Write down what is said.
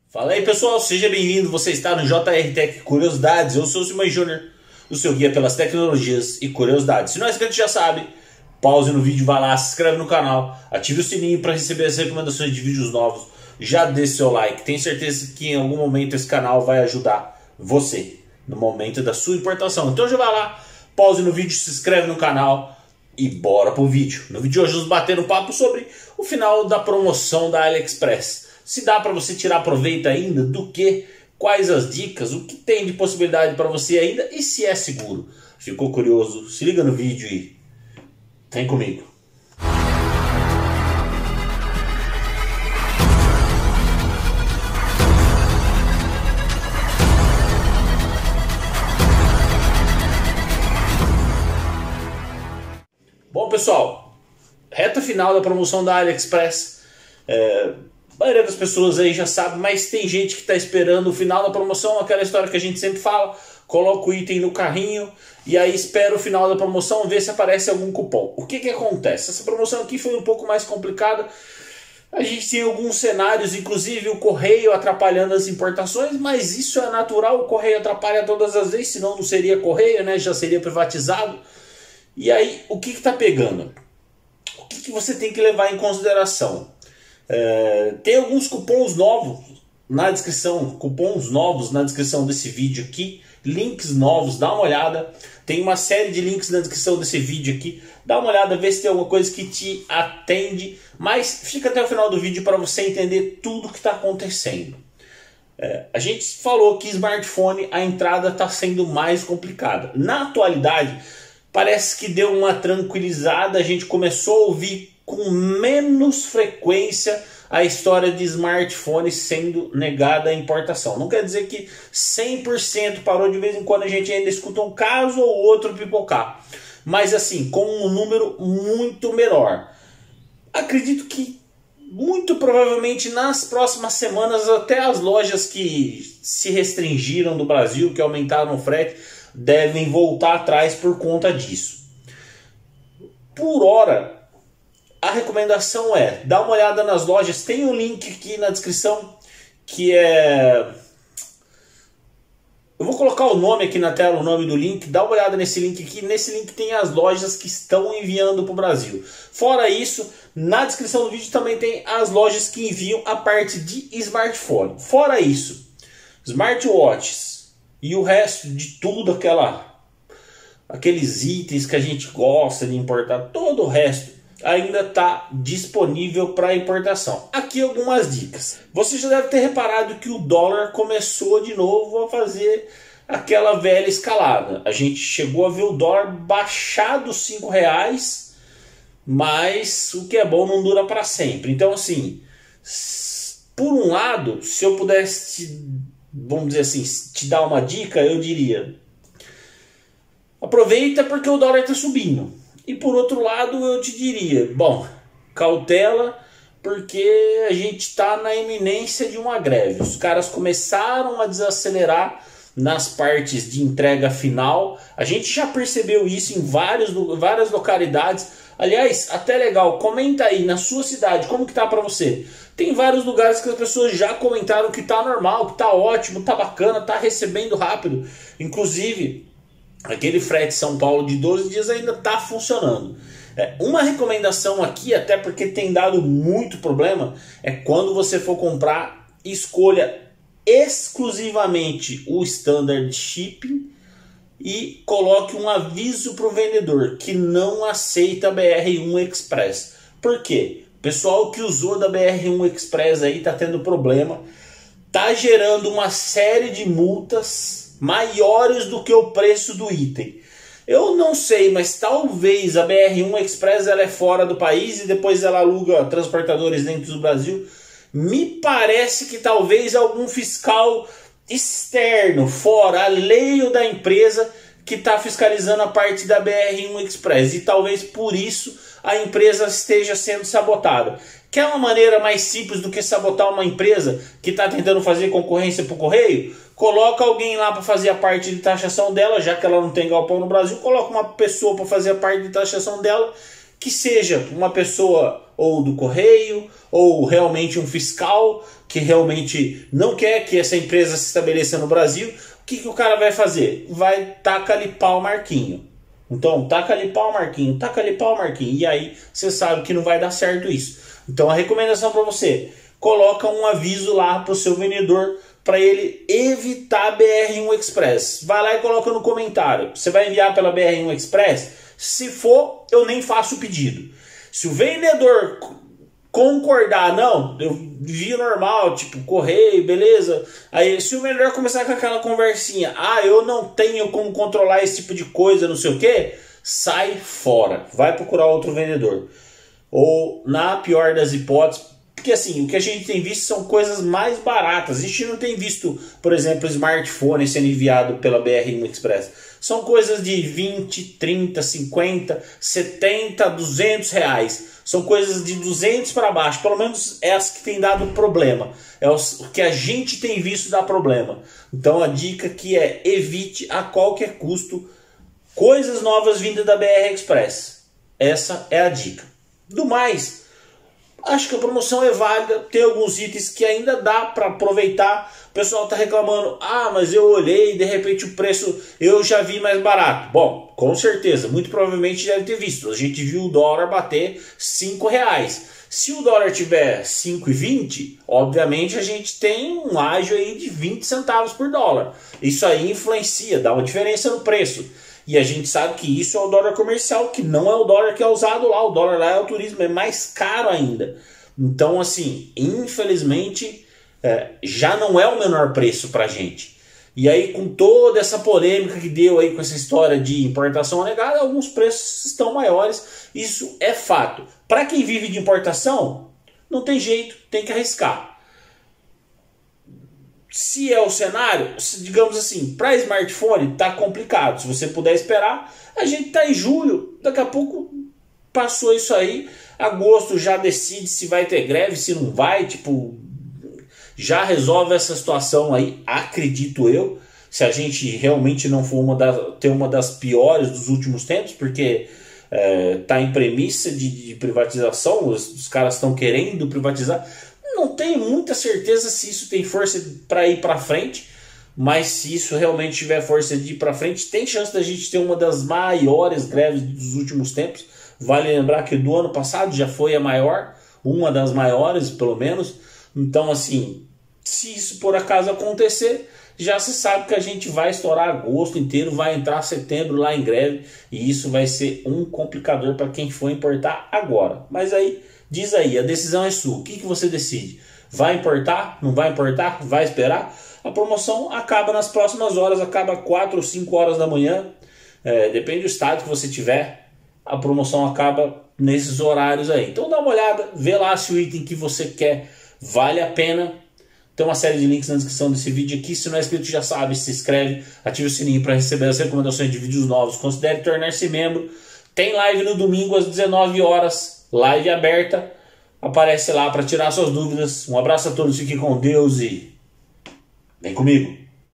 Fala aí pessoal, seja bem-vindo, você está no JR Tech Curiosidades, eu sou o Simões Júnior, o seu guia pelas tecnologias e curiosidades. Se não é inscrito já sabe, pause no vídeo, vai lá, se inscreve no canal, ative o sininho para receber as recomendações de vídeos novos, já deixe seu like, tenho certeza que em algum momento esse canal vai ajudar você, no momento da sua importação. Então já vai lá, pause no vídeo, se inscreve no canal e bora pro vídeo. No vídeo de hoje vamos bater um papo sobre o final da promoção da AliExpress. Se dá para você tirar proveito ainda, do que, quais as dicas, o que tem de possibilidade para você ainda e se é seguro. Ficou curioso? Se liga no vídeo e vem comigo. Bom pessoal, reta final da promoção da AliExpress. A maioria das pessoas aí já sabe, mas tem gente que está esperando o final da promoção, aquela história que a gente sempre fala, coloca o item no carrinho e aí espera o final da promoção, ver se aparece algum cupom. O que acontece? Essa promoção aqui foi um pouco mais complicada, a gente tem alguns cenários, inclusive o correio atrapalhando as importações, mas isso é natural, o correio atrapalha todas as vezes, senão não seria correio, né? Já seria privatizado. E aí, o que está pegando? O que você tem que levar em consideração? Tem alguns cupons novos na descrição, desse vídeo aqui, links novos, dá uma olhada, tem uma série de links na descrição desse vídeo aqui, dá uma olhada, vê se tem alguma coisa que te atende, mas fica até o final do vídeo para você entender tudo o que está acontecendo. A gente falou que smartphone, a entrada está sendo mais complicada, na atualidade parece que deu uma tranquilizada, a gente começou a ouvir com menos frequência a história de smartphone sendo negada a importação. Não quer dizer que 100% parou, de vez em quando a gente ainda escuta um caso ou outro pipocar. Mas assim, com um número muito menor. Acredito que muito provavelmente nas próximas semanas até as lojas que se restringiram do Brasil, que aumentaram o frete, devem voltar atrás por conta disso. Por hora, a recomendação é, dá uma olhada nas lojas, tem um link aqui na descrição, que é... Eu vou colocar o nome aqui na tela, o nome do link, dá uma olhada nesse link aqui, nesse link tem as lojas que estão enviando para o Brasil. Fora isso, na descrição do vídeo também tem as lojas que enviam a parte de smartphone. Fora isso, smartwatches e o resto de tudo, aqueles itens que a gente gosta de importar, todo o resto ainda está disponível para importação. Aqui algumas dicas. Você já deve ter reparado que o dólar começou de novo a fazer aquela velha escalada. A gente chegou a ver o dólar baixar dos R$5, mas o que é bom não dura para sempre. Então assim, por um lado, se eu pudesse, vamos dizer assim, te dar uma dica, eu diria: aproveita porque o dólar está subindo. E por outro lado eu te diria, bom, cautela, porque a gente está na iminência de uma greve. Os caras começaram a desacelerar nas partes de entrega final. A gente já percebeu isso em várias localidades. Aliás, até legal, comenta aí na sua cidade, como que tá para você? Tem vários lugares que as pessoas já comentaram que tá normal, que tá ótimo, tá bacana, tá recebendo rápido. Inclusive, aquele frete São Paulo de 12 dias ainda está funcionando. Uma recomendação aqui, até porque tem dado muito problema, é quando você for comprar, escolha exclusivamente o Standard Shipping e coloque um aviso para o vendedor que não aceita BR1 Express. Por quê? O pessoal que usou da BR1 Express aí está tendo problema, está gerando uma série de multas maiores do que o preço do item. Eu não sei, mas talvez a BR1 Express ela é fora do país e depois ela aluga transportadores dentro do Brasil. Me parece que talvez algum fiscal externo, fora, alheio da empresa, que está fiscalizando a parte da BR1 Express. E talvez por isso a empresa esteja sendo sabotada. Quer uma maneira mais simples do que sabotar uma empresa que está tentando fazer concorrência para o correio? Coloca alguém lá para fazer a parte de taxação dela, já que ela não tem galpão no Brasil, coloca uma pessoa para fazer a parte de taxação dela que seja uma pessoa ou do correio, ou realmente um fiscal que realmente não quer que essa empresa se estabeleça no Brasil, o que o cara vai fazer? Vai tacar ali pau Marquinho. Então, taca ali pau Marquinho, taca ali pau Marquinho. E aí você sabe que não vai dar certo isso. Então a recomendação para você, coloca um aviso lá para o seu vendedor para ele evitar BR1 Express. Vai lá e coloca no comentário. Você vai enviar pela BR1 Express? Se for, eu nem faço o pedido. Se o vendedor concordar, não, eu vi normal, tipo, correio, beleza. Aí se o vendedor começar com aquela conversinha, eu não tenho como controlar esse tipo de coisa, não sei o que, sai fora, vai procurar outro vendedor. Ou, na pior das hipóteses, porque assim, o que a gente tem visto são coisas mais baratas. A gente não tem visto, por exemplo, smartphone sendo enviado pela BR1 Express. São coisas de 20, 30, 50, 70, 200 reais. São coisas de 200 para baixo. Pelo menos é as que tem dado problema. É o que a gente tem visto dar problema. Então a dica que é: evite a qualquer custo coisas novas vindas da BR Express. Essa é a dica. Do mais, acho que a promoção é válida. Tem alguns itens que ainda dá para aproveitar. O pessoal está reclamando, mas eu olhei e de repente o preço eu já vi mais barato. Bom, com certeza, muito provavelmente deve ter visto. A gente viu o dólar bater R$5. Se o dólar tiver 5,20, obviamente a gente tem um ágio aí de 20 centavos por dólar. Isso aí influencia, dá uma diferença no preço. E a gente sabe que isso é o dólar comercial, que não é o dólar que é usado lá. O dólar lá é o turismo, é mais caro ainda. Então, assim, infelizmente, já não é o menor preço pra gente. E aí, com toda essa polêmica que deu aí com essa história de importação negada, alguns preços estão maiores. Isso é fato. Para quem vive de importação, não tem jeito, tem que arriscar. Se é o cenário, digamos assim, para smartphone tá complicado. Se você puder esperar, a gente tá em julho, daqui a pouco passou isso aí, agosto já decide se vai ter greve, se não vai, tipo, já resolve essa situação aí, acredito eu, se a gente realmente não for ter uma das piores dos últimos tempos, porque tá em premissa de privatização, os caras estão querendo privatizar. Não tenho muita certeza se isso tem força para ir para frente, mas se isso realmente tiver força de ir para frente, tem chance da gente ter uma das maiores greves dos últimos tempos. Vale lembrar que do ano passado já foi a maior, uma das maiores pelo menos. Então assim, se isso por acaso acontecer, já se sabe que a gente vai estourar agosto inteiro, vai entrar setembro lá em greve, e isso vai ser um complicador para quem for importar agora. Mas aí, diz aí, a decisão é sua. O que você decide? Vai importar? Não vai importar? Vai esperar? A promoção acaba nas próximas horas, acaba 4 ou 5 horas da manhã. Depende do estado que você tiver. A promoção acaba nesses horários aí. Então dá uma olhada, vê lá se o item que você quer vale a pena. Tem uma série de links na descrição desse vídeo aqui. Se não é inscrito, já sabe, se inscreve, ative o sininho para receber as recomendações de vídeos novos. Considere tornar-se membro. Tem live no domingo às 19 horas, live aberta. Aparece lá para tirar suas dúvidas. Um abraço a todos, fiquem com Deus e vem comigo.